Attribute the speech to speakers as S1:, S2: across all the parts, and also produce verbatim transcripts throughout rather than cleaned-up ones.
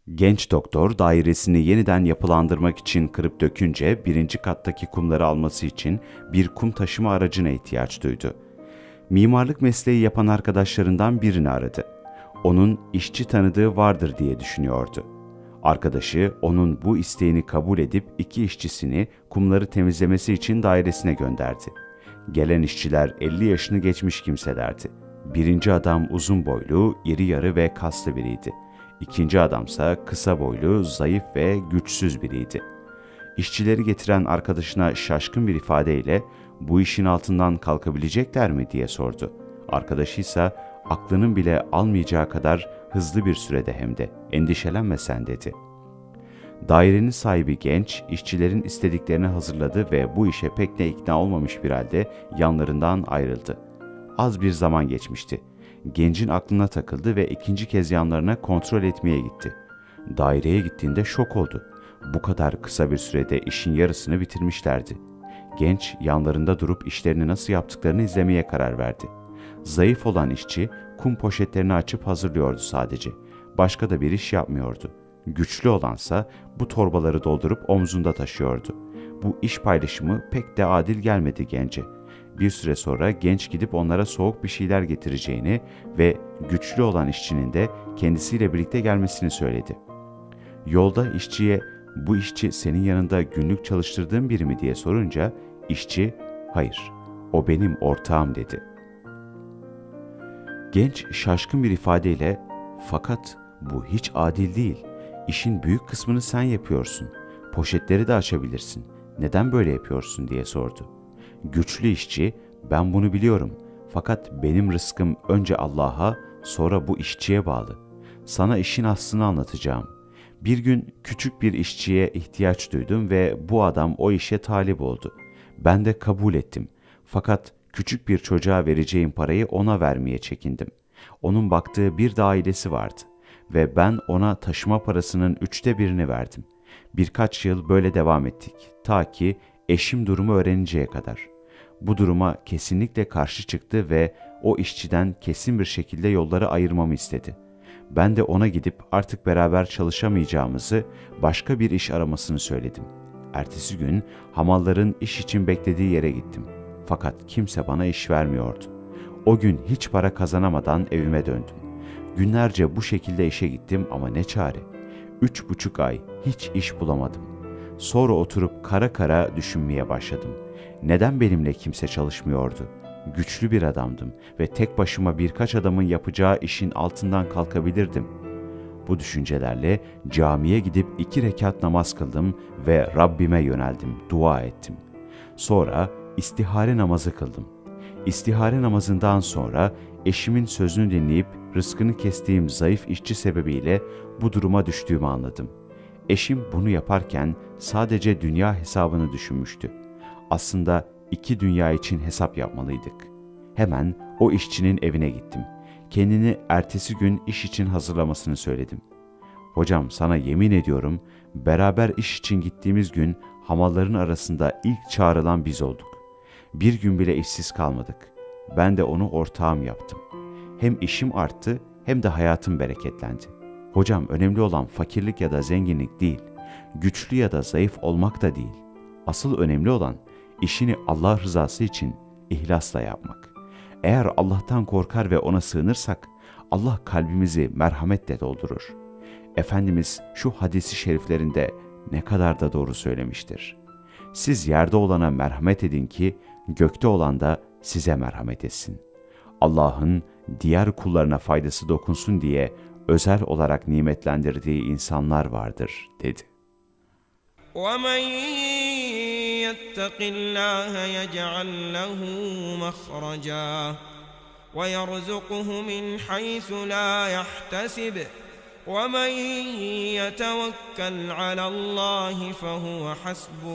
S1: Genç doktor dairesini yeniden yapılandırmak için kırıp dökünce birinci kattaki kumları alması için bir kum taşıma aracına ihtiyaç duydu. Mimarlık mesleği yapan arkadaşlarından birini aradı. Onun işçi tanıdığı vardır diye düşünüyordu. Arkadaşı onun bu isteğini kabul edip iki işçisini kumları temizlemesi için dairesine gönderdi. Gelen işçiler elli yaşını geçmiş kimselerdi. Birinci adam uzun boylu, iri yarı ve kaslı biriydi. İkinci adamsa kısa boylu, zayıf ve güçsüz biriydi. İşçileri getiren arkadaşına şaşkın bir ifadeyle "Bu işin altından kalkabilecekler mi?" diye sordu. Arkadaşı ise aklının bile almayacağı kadar hızlı bir sürede hem de "Endişelenme sen" dedi. Dairenin sahibi genç, işçilerin istediklerini hazırladı ve bu işe pek de ikna olmamış bir halde yanlarından ayrıldı. Az bir zaman geçmişti. Gencin aklına takıldı ve ikinci kez yanlarına kontrol etmeye gitti. Daireye gittiğinde şok oldu. Bu kadar kısa bir sürede işin yarısını bitirmişlerdi. Genç yanlarında durup işlerini nasıl yaptıklarını izlemeye karar verdi. Zayıf olan işçi kum poşetlerini açıp hazırlıyordu sadece. Başka da bir iş yapmıyordu. Güçlü olansa bu torbaları doldurup omzunda taşıyordu. Bu iş paylaşımı pek de adil gelmedi gence. Bir süre sonra genç gidip onlara soğuk bir şeyler getireceğini ve güçlü olan işçinin de kendisiyle birlikte gelmesini söyledi. Yolda işçiye "Bu işçi senin yanında günlük çalıştırdığın biri mi?" diye sorunca işçi "Hayır, o benim ortağım" dedi. Genç şaşkın bir ifadeyle "Fakat bu hiç adil değil. İşin büyük kısmını sen yapıyorsun. Poşetleri de açabilirsin. Neden böyle yapıyorsun?" diye sordu. Güçlü işçi "Ben bunu biliyorum. Fakat benim rızkım önce Allah'a, sonra bu işçiye bağlı. Sana işin aslını anlatacağım. Bir gün küçük bir işçiye ihtiyaç duydum ve bu adam o işe talip oldu. Ben de kabul ettim. Fakat küçük bir çocuğa vereceğim parayı ona vermeye çekindim. Onun baktığı bir de ailesi vardı ve ben ona taşıma parasının üçte birini verdim. Birkaç yıl böyle devam ettik, ta ki eşim durumu öğreninceye kadar. Bu duruma kesinlikle karşı çıktı ve o işçiden kesin bir şekilde yolları ayırmamı istedi. Ben de ona gidip artık beraber çalışamayacağımızı, başka bir iş aramasını söyledim. Ertesi gün hamalların iş için beklediği yere gittim. Fakat kimse bana iş vermiyordu. O gün hiç para kazanamadan evime döndüm. Günlerce bu şekilde işe gittim ama ne çare. Üç buçuk ay hiç iş bulamadım. Sonra oturup kara kara düşünmeye başladım. Neden benimle kimse çalışmıyordu? Güçlü bir adamdım ve tek başıma birkaç adamın yapacağı işin altından kalkabilirdim. Bu düşüncelerle camiye gidip iki rekat namaz kıldım ve Rabbime yöneldim, dua ettim. Sonra istihare namazı kıldım. İstihare namazından sonra eşimin sözünü dinleyip rızkını kestiğim zayıf işçi sebebiyle bu duruma düştüğümü anladım. Eşim bunu yaparken sadece dünya hesabını düşünmüştü. Aslında iki dünya için hesap yapmalıydık. Hemen o işçinin evine gittim. Kendini ertesi gün iş için hazırlamasını söyledim. "Hocam, sana yemin ediyorum, beraber iş için gittiğimiz gün hamalların arasında ilk çağrılan biz olduk. Bir gün bile işsiz kalmadık. Ben de onu ortağım yaptım. Hem işim arttı hem de hayatım bereketlendi. Hocam, önemli olan fakirlik ya da zenginlik değil, güçlü ya da zayıf olmak da değil. Asıl önemli olan işini Allah rızası için ihlasla yapmak. Eğer Allah'tan korkar ve ona sığınırsak, Allah kalbimizi merhametle doldurur." Efendimiz şu hadisi şeriflerinde ne kadar da doğru söylemiştir. "Siz yerde olana merhamet edin ki gökte olan da size merhamet etsin. Allah'ın diğer kullarına faydası dokunsun diye özel olarak nimetlendirdiği insanlar vardır" dedi.
S2: وَمَنْ يَتَّقِ اللّٰهَ يَجْعَلْ لَهُ مَخْرَجًا وَيَرْزُقْهُ مِنْ حَيْثُ لَا يَحْتَسِبُ وَمَنْ يَتَوَكَّلْ عَلَى اللّٰهِ فَهُوَ حَسْبُهُ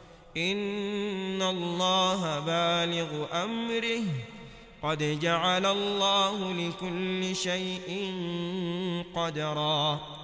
S2: إِنَّ اللّٰهَ بَالِغُ أَمْرِهِ قَدْ جَعَلَ اللّٰهُ لِكُلِّ شَيْءٍ قَدْرًا.